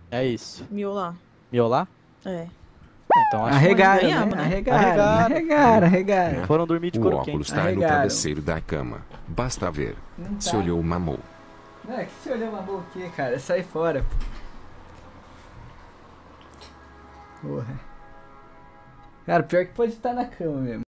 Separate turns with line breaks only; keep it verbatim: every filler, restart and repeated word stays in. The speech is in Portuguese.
É isso.
Miolar.
Miolar?
É.
Então acho
Arregaram,
ganhamos,
né?
né?
Arregaram,
Arregaram.
arregaram, arregaram.
que foram dormir de
O
couro
óculos
quente.
tá no
Arregaram.
travesseiro da cama. Basta ver.
Não
Se
tá.
olhou, mamou.
Não, é que você olhou uma boa aqui, cara. Sai fora. Porra. Cara, pior que pode estar na cama mesmo.